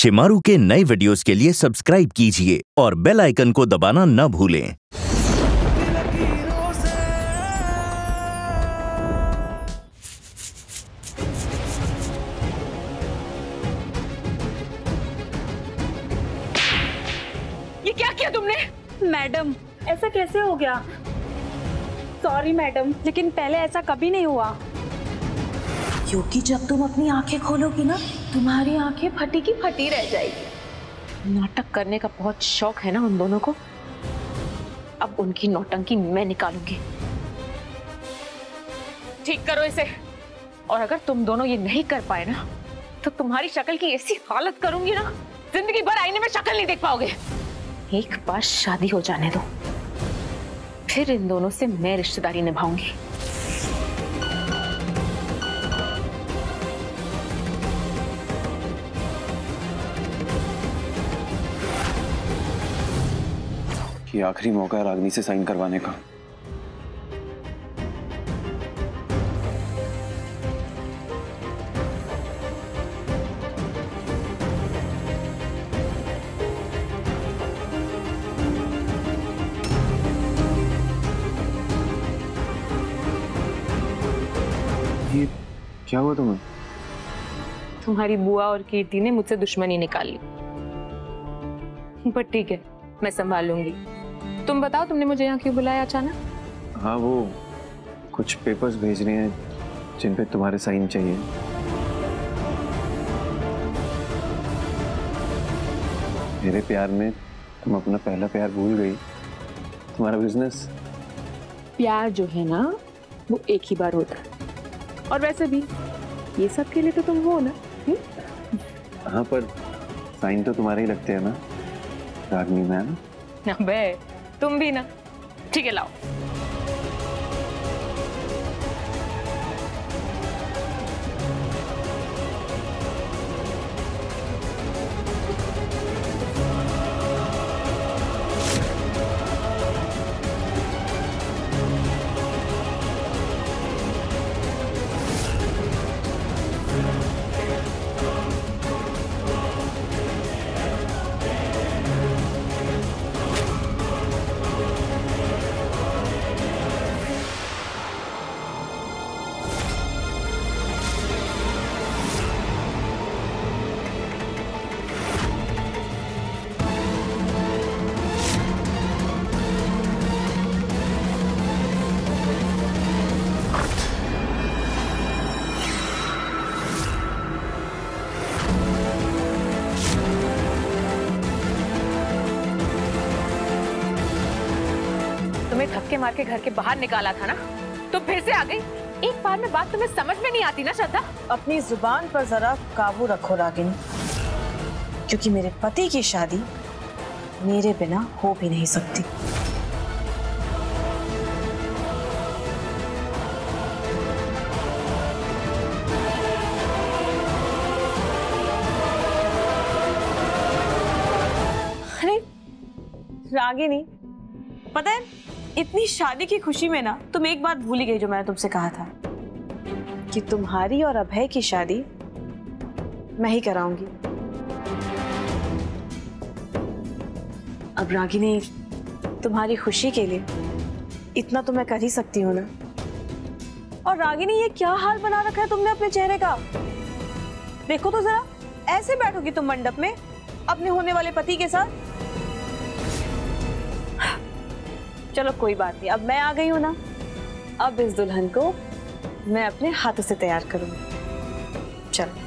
शिमारू के नए वीडियोस के लिए सब्सक्राइब कीजिए और बेल आइकन को दबाना न भूलें। ये क्या किया तुमने? मैडम, ऐसा कैसे हो गया? सॉरी मैडम, लेकिन पहले ऐसा कभी नहीं हुआ। क्योंकि जब तुम अपनी आंखें खोलोगी ना, तुम्हारी आंखें फटी की फटी रह जाएगी। नाटक करने का बहुत शौक है ना उन दोनों को। अब उनकी नौटंकी मैं निकालूंगी। ठीक करो इसे, और अगर तुम दोनों ये नहीं कर पाए ना, तो तुम्हारी शक्ल की ऐसी हालत करूंगी ना, जिंदगी भर आईने में शक्ल नहीं देख पाओगे। एक बार शादी हो जाने दो, फिर इन दोनों से मैं रिश्तेदारी निभाऊंगी। ये आखिरी मौका है रागिनी से साइन करवाने का। ये क्या हुआ तुम्हें? तुम्हारी बुआ और कीर्ति ने मुझसे दुश्मनी निकाल ली, पर ठीक है, मैं संभाल लूंगी। तुम बताओ, तुमने मुझे यहाँ क्यों बुलाया अचानक? हाँ, वो कुछ पेपर्स भेजने हैं जिन पे तुम्हारे साइन चाहिए। मेरे प्यार में तुम अपना पहला प्यार भूल गई, तुम्हारा बिजनेस। प्यार जो है ना, वो एक ही बार होता है, और वैसे भी ये सब के लिए तो तुम हो ना। हाँ, पर साइन तो तुम्हारे ही लगते हैं ना रागिनी मैम। अबे तुम भी ना। ठीक है, लाओ। धक्के मार के घर के बाहर निकाला था ना, तो फिर से आ गई। एक बार में बात तुम्हें समझ में नहीं आती ना श्रद्धा? अपनी जुबान पर जरा काबू रखो रागिनी, क्योंकि मेरे पति की शादी मेरे बिना हो भी नहीं सकती। अरे रागिनी, पता है, इतनी शादी की खुशी में ना तुम एक बात भूल ही गई जो मैंने तुमसे कहा था कि तुम्हारी और अभय की शादी मैं ही कराऊंगी। अब रागिनी, तुम्हारी खुशी के लिए इतना तो मैं कर ही सकती हूँ ना। और रागिनी, ये क्या हाल बना रखा है तुमने अपने चेहरे का? देखो तो जरा, ऐसे बैठोगी तुम मंडप में अपने होने वाले पति के साथ? चलो कोई बात नहीं, अब मैं आ गई हूं ना, अब इस दुल्हन को मैं अपने हाथों से तैयार करूंगी। चलो।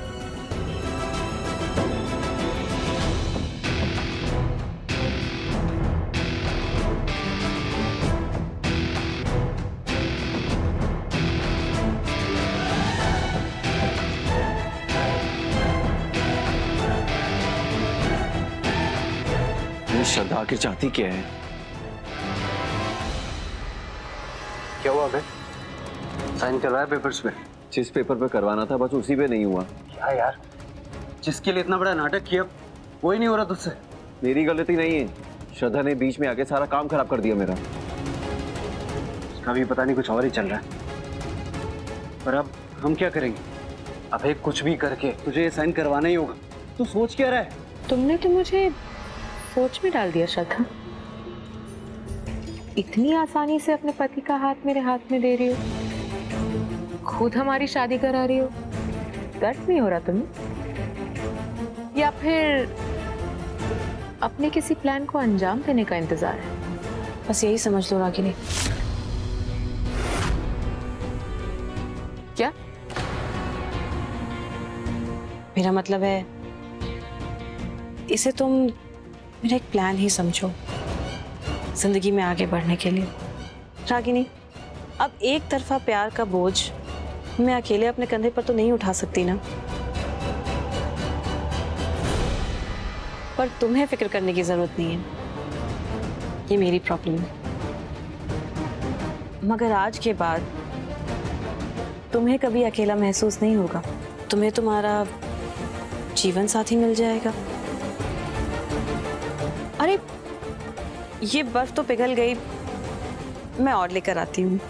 श्रद्धा आखिर चाहती क्या है? क्या हुआ अबे? साइन करवाया पेपर्स पे? जिस पेपर पे करवाना था बस उसी पे नहीं हुआ। क्या यार, जिसके लिए इतना बड़ा नाटक किया वो ही नहीं हो रहा तुझसे। मेरी गलती नहीं है, श्रद्धा ने बीच में आके सारा काम खराब कर दिया मेरा। उसका भी पता नहीं कुछ और ही चल रहा है। पर अब हम क्या करेंगे? अबे कुछ भी करके तुझे ये साइन करवाना ही होगा। तू सोच क्या रहा है? तुमने तो मुझे सोच में डाल दिया श्रद्धा। इतनी आसानी से अपने पति का हाथ मेरे हाथ में दे रही हो, खुद हमारी शादी करा रही हो। दर्द नहीं हो रहा तुम्हें, या फिर अपने किसी प्लान को अंजाम देने का इंतजार है? बस यही समझ लो रागिनी। क्या? मेरा मतलब है, इसे तुम मेरा एक प्लान ही समझो जिंदगी में आगे बढ़ने के लिए। रागिनी, अब एक तरफा प्यार का बोझ मैं अकेले अपने कंधे पर तो नहीं उठा सकती ना, पर तुम्हें फिक्र करने की जरूरत नहीं है, ये मेरी प्रॉब्लम है। मगर आज के बाद तुम्हें कभी अकेला महसूस नहीं होगा, तुम्हें तुम्हारा जीवन साथी मिल जाएगा। अरे ये बर्फ तो पिघल गई, मैं और लेकर आती हूँ।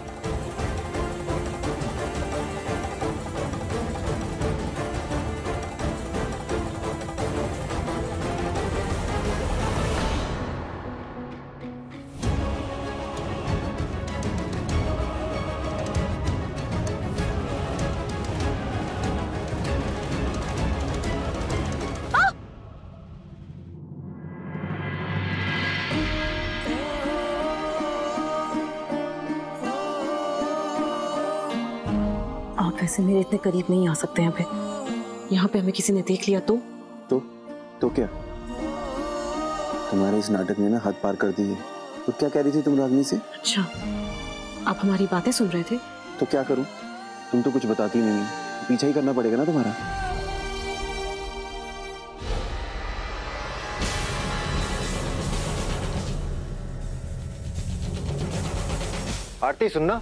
वैसे मेरे इतने करीब नहीं आ सकते हैं। यहाँ पे हमें किसी ने देख लिया तो क्या? तुम्हारे इस नाटक ने ना हद पार कर दी है। तो क्या कह रही थी तुम रागिनी से? अच्छा, आप हमारी बातें सुन रहे थे? तो क्या करूं? तुम तो कुछ बताती नहीं, पीछा ही करना पड़ेगा ना तुम्हारा। आरती सुनना,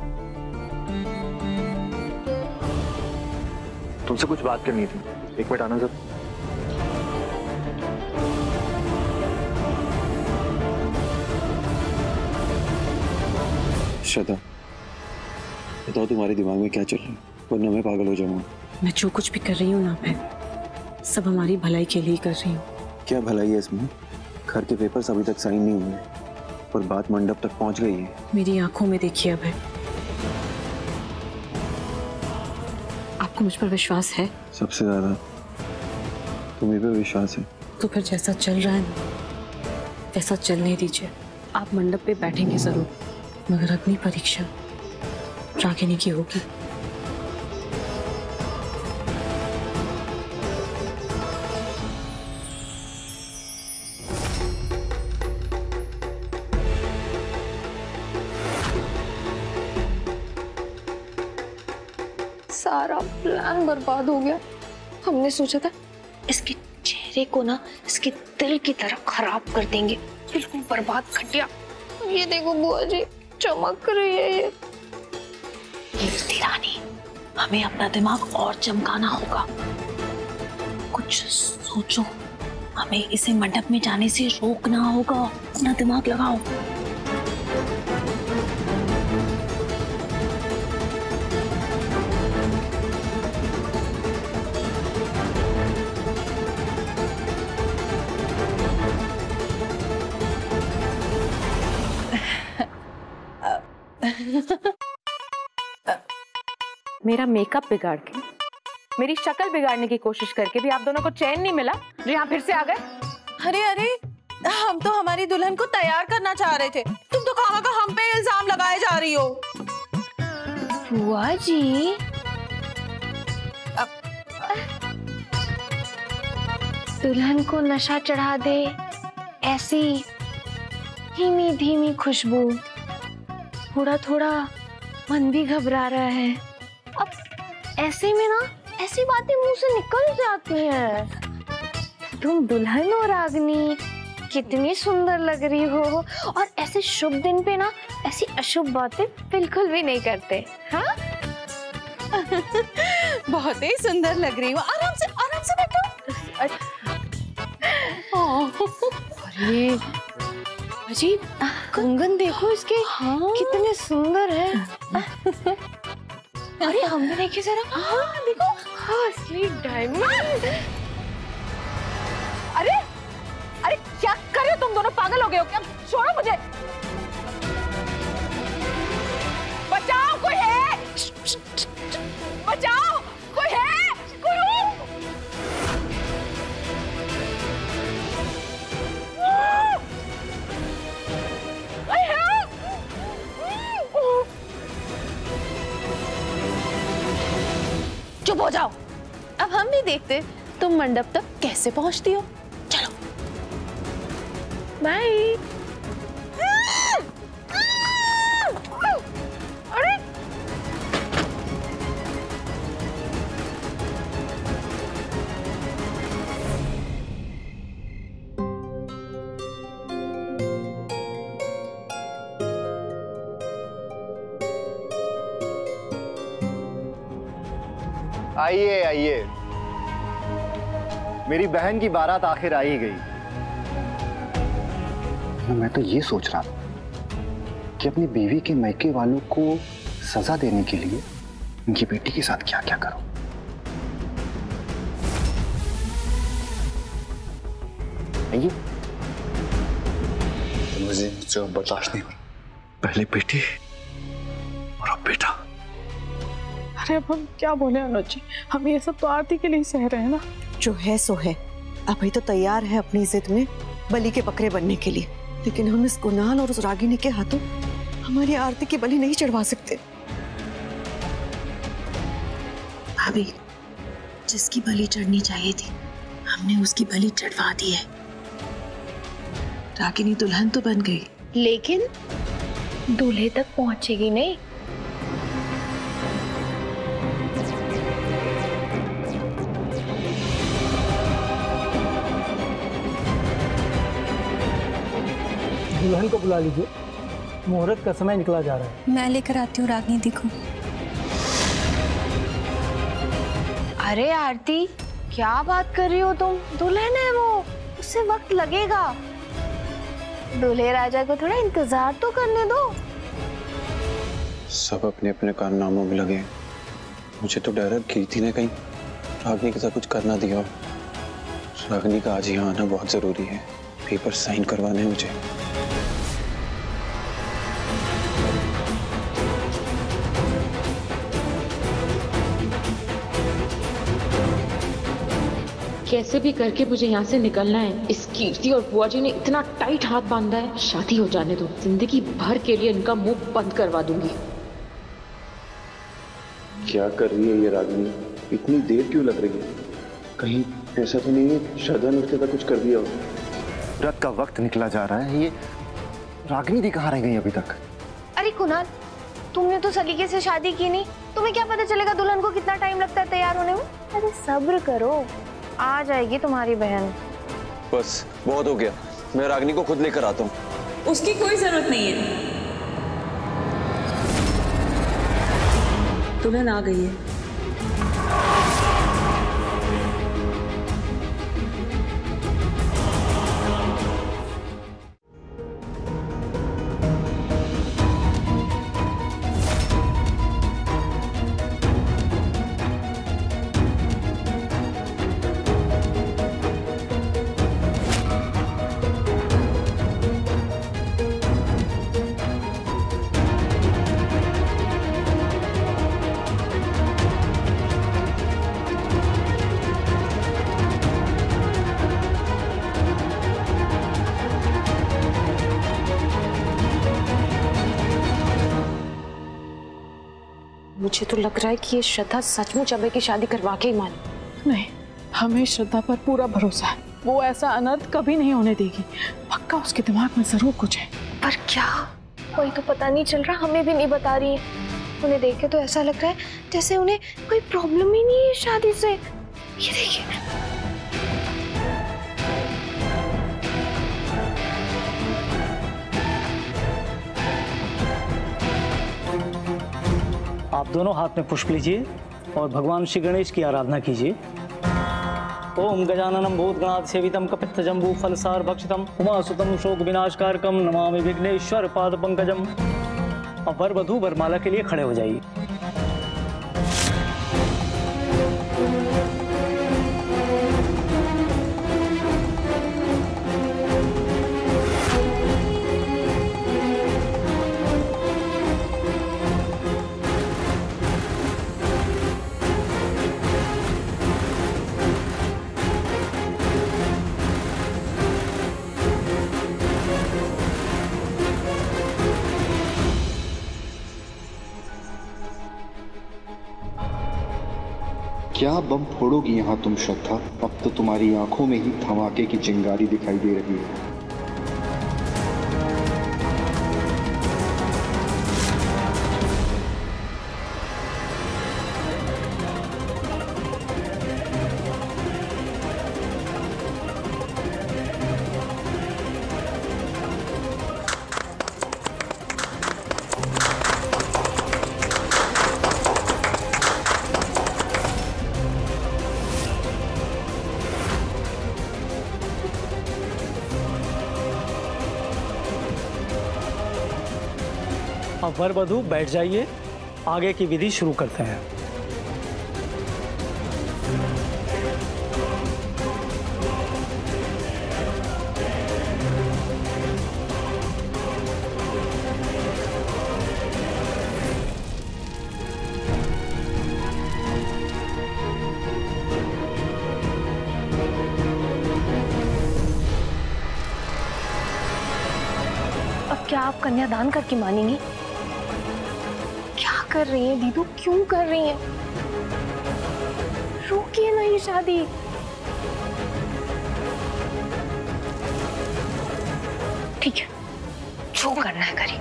तुमसे कुछ बात करनी थी, एक मिनट आना जरा। श्रद्धा, बताओ तुम्हारे दिमाग में क्या चल रहा है, वरना मैं पागल हो जाऊंगा। मैं जो कुछ भी कर रही हूँ ना, मैं सब हमारी भलाई के लिए कर रही हूँ। क्या भलाई है इसमें? घर के पेपर्स अभी तक साइन नहीं हुए और बात मंडप तक पहुंच गई है। मेरी आंखों में देखिए अभय, आपको मुझ पर विश्वास है? सबसे ज्यादा तुम्हें पे विश्वास है। तो फिर जैसा चल रहा है ना, वैसा चलने दीजिए। आप मंडप पे बैठेंगे जरूर, मगर अग्नि परीक्षा रागिनी की होगी। सारा प्लान बर्बाद हो गया। हमने सोचा था इसके चेहरे को ना इसके दिल की तरह खराब कर देंगे, बिल्कुल बर्बाद घटिया। ये देखो बुआ जी, चमक रही है ये। रानी, हमें अपना दिमाग और चमकाना होगा। कुछ सोचो, हमें इसे मंडप में जाने से रोकना होगा। अपना दिमाग लगाओ। मेरा मेकअप बिगाड़ के, मेरी शक्ल बिगाड़ने की कोशिश करके भी आप दोनों को चैन नहीं मिला जो यहाँ फिर से आ गए। अरे अरे, हम तो हमारी दुल्हन को तैयार करना चाह रहे थे, तुम तो कहाँ का हम पे इल्जाम लगाए जा रही हो। बुआ जी, दुल्हन को नशा चढ़ा दे, ऐसी धीमी धीमी खुशबू, थोड़ा थोड़ा मन भी घबरा रहा है। अब ऐसे में ना ऐसी बातें मुंह से निकल जाती हैं। तुम दुल्हन हो रागिनी, कितनी सुंदर लग रही हो, और ऐसे शुभ दिन पे ना ऐसी अशुभ बातें बिल्कुल भी नहीं करते। हाँ बहुत ही सुंदर लग रही हो। आराम से बैठो। अरे अजीब, कंगन देखो इसके। हाँ? कितने सुंदर है। अरे हम भी देखिए जरा। हाँ देखो, असली डायमंड। चुप हो जाओ। अब हम भी देखते तुम मंडप तक कैसे पहुंचती हो। चलो बाय। अरे आइए आइए, मेरी बहन की बारात आखिर आ ही गई। मैं तो ये सोच रहा था कि अपनी बीवी के मायके वालों को सजा देने के लिए उनकी बेटी के साथ क्या क्या करूं। आइए। मुझे मुझसे बर्दाश्त नहीं हो रहा। पहले बेटी और अब बेटा। अरे अब हम क्या बोले अनुज जी, हम ये सब तो आरती के लिए सह रहे हैं ना। जो है सो है। अभी तो तैयार है अपनी जिद में बलि के बकरे बनने के लिए, लेकिन हम इस कुणाल और उस रागिनी के हाथों हमारी आरती की बलि नहीं चढ़वा सकते। भाभी, जिसकी बलि चढ़नी चाहिए थी हमने उसकी बलि चढ़वा दी है। रागिनी दुल्हन तो बन गई, लेकिन दूल्हे तक पहुंचेगी नहीं। दुल्हन को बुला लीजिए, मुहूर्त का समय निकला जा रहा है। मैं लेकर आती हूँ रागिनी, देखो। अरे आरती, क्या बात कर रही हो तुम? दुल्हन है वो, उससे वक्त लगेगा। दूल्हे राजा को थोड़ा इंतजार तो करने दो। सब अपने अपने कारनामों में लगे। मुझे तो डर है कीर्ति ने कहीं रागिनी के साथ कुछ करना दिया हो। रागिनी का आज यहाँ आना बहुत जरूरी है, पेपर साइन करवाने हैं मुझे। कैसे भी करके मुझे यहाँ से निकलना है। इस कीर्ति और बुआ जी ने इतना टाइट हाथ बांधा है। शादी हो जाने दो, जिंदगी भर के लिए इनका मुंह बंद करवा दूंगी। क्या कर रही है ये रागिनी? इतनी देर क्यों लग रही है? कहीं ऐसा तो नहीं है श्रद्धा ने उसके साथ कुछ कर दिया हो? व्रत का वक्त निकला जा रहा है। ये रागिनी दी कहाँ रह गई अभी तक? अरे कुणाल, तुमने तो सलीके से शादी की नहीं, तुम्हें क्या पता चलेगा दुल्हन को कितना टाइम लगता है तैयार होने में? अरे सब्र करो, आ जाएगी तुम्हारी बहन। बस बहुत हो गया, मैं रागिनी को खुद लेकर आता हूँ। उसकी कोई जरूरत नहीं है। दुल्हन आ गई है। मुझे तो लग रहा है कि ये श्रद्धा सचमुच अभय की शादी करवा के ही माने। नहीं, हमें श्रद्धा पर पूरा भरोसा है। वो ऐसा अनर्थ कभी नहीं होने देगी। पक्का उसके दिमाग में जरूर कुछ है। पर क्या? कोई तो पता नहीं चल रहा, हमें भी नहीं बता रही है। उन्हें देख के तो ऐसा लग रहा है जैसे उन्हें कोई प्रॉब्लम ही नहीं है शादी से। ये देखिए, आप दोनों हाथ में पुष्प लीजिए और भगवान श्री गणेश की आराधना कीजिए। ओम गजाननम भूतगणाद सेवितम कपित्थ जम्बू फलसार भक्षितम उमासुतम शोक विनाशकारकम नमामि विघ्नेश्वर पाद पंकजम। अब वर वधू वरमाला के लिए खड़े हो जाइए। क्या बम फोड़ोगी यहाँ तुम श्रद्धा? अब तो तुम्हारी आंखों में ही धमाके की चिंगारी दिखाई दे रही है। अब वर वधू बैठ जाइए, आगे की विधि शुरू करते हैं। अब क्या आप कन्यादान करके मानेंगी? क्या कर रही हैं दीदू, क्यों कर रही हैं? रोकिए ना ये शादी। ठीक है, जो करना है करिए।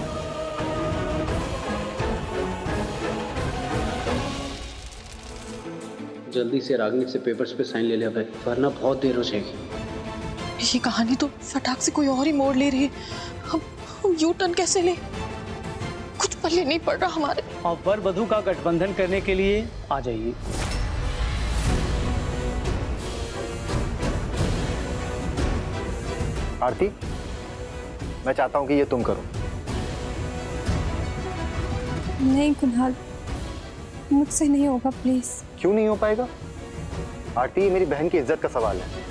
जल्दी से रागिनी से पेपर्स पे साइन ले ले अभय, वरना बहुत देर हो जाएगी। ये कहानी तो फटाक से कोई और ही मोड़ ले रही है। हम यू टर्न कैसे ले? कुछ पल्ले नहीं पड़ रहा हमारे। अब वर वधू का गठबंधन करने के लिए आ जाइए। आरती, मैं चाहता हूं कि ये तुम करो। नहीं कुणाल, मुझसे नहीं होगा, प्लीज। क्यों नहीं हो पाएगा? आरती, ये मेरी बहन की इज्जत का सवाल है।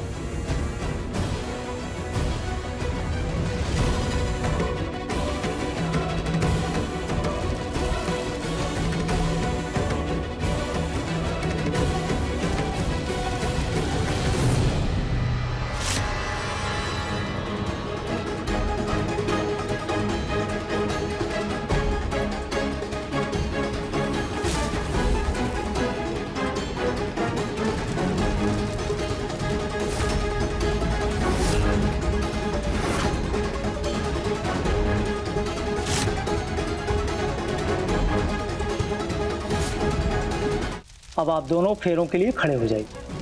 अब आप दोनों फेरों के लिए खड़े हो जाइए।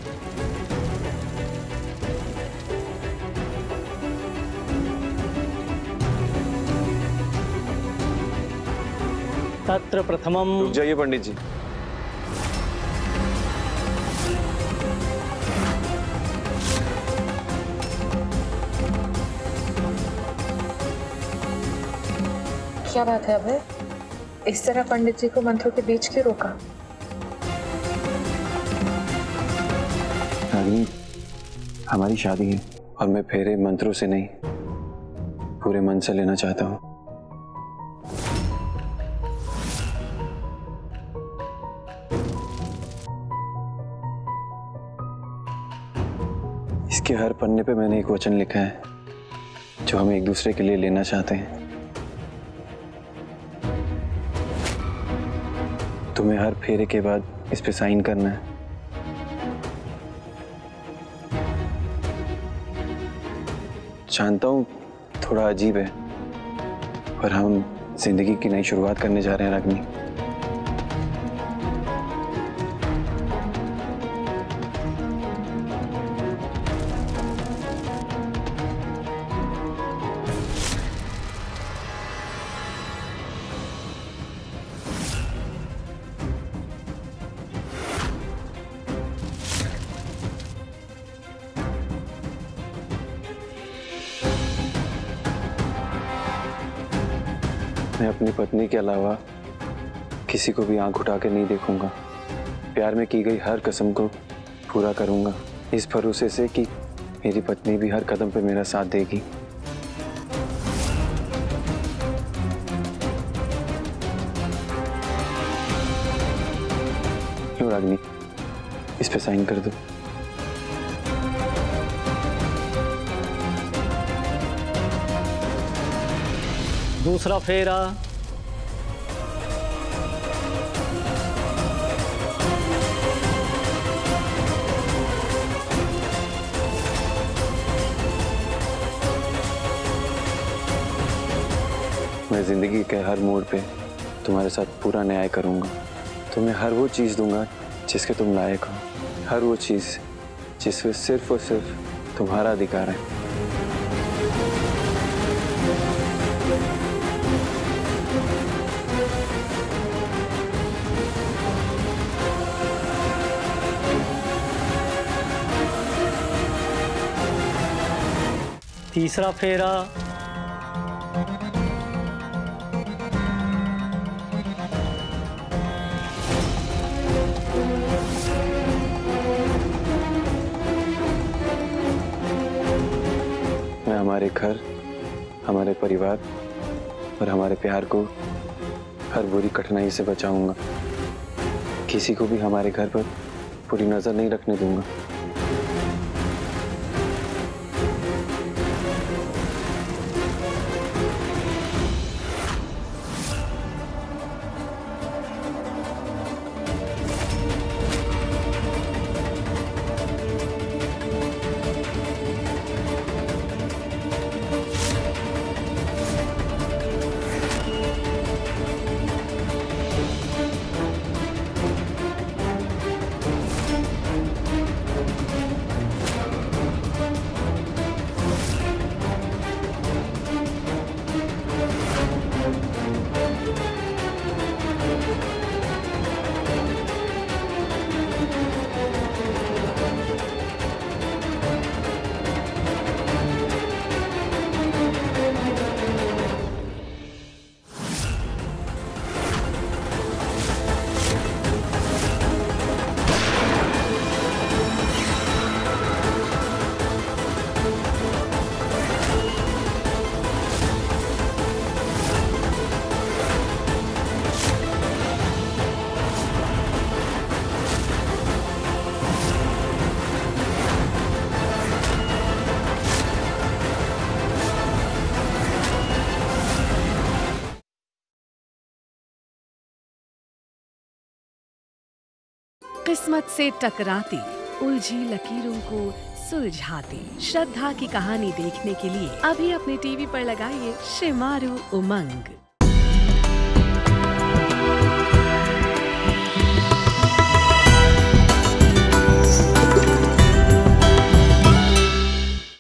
तत्र प्रथमम। रुक जाइए पंडित जी। क्या बात है अभय, इस तरह पंडित जी को मंत्रों के बीच क्यों रोका? रागिनी, हमारी शादी है और मैं फेरे मंत्रों से नहीं, पूरे मन से लेना चाहता हूँ। इसके हर पन्ने पे मैंने एक वचन लिखा है जो हम एक दूसरे के लिए लेना चाहते हैं। तुम्हें हर फेरे के बाद इस पे साइन करना है। जानता हूँ थोड़ा अजीब है, पर हम जिंदगी की नई शुरुआत करने जा रहे हैं रागिनी। मैं अपनी पत्नी के अलावा किसी को भी आंख उठा के नहीं देखूंगा। प्यार में की गई हर कसम को पूरा करूंगा, इस भरोसे से कि मेरी पत्नी भी हर कदम पे मेरा साथ देगी। लो रागिनी, इस पे साइन कर दो। दूसरा फेरा। मैं जिंदगी के हर मोड़ पे तुम्हारे साथ पूरा न्याय करूंगा। तुम्हें हर वो चीज़ दूंगा जिसके तुम लायक हो, हर वो चीज़ जिसमें सिर्फ और सिर्फ तुम्हारा अधिकार है। तीसरा फेरा। मैं हमारे घर, हमारे परिवार और हमारे प्यार को हर बुरी कठिनाई से बचाऊंगा। किसी को भी हमारे घर पर पूरी नजर नहीं रखने दूंगा। किस्मत से टकराती उलझी लकीरों को सुलझाती श्रद्धा की कहानी देखने के लिए अभी अपने टीवी पर लगाइए शिमारू उमंग।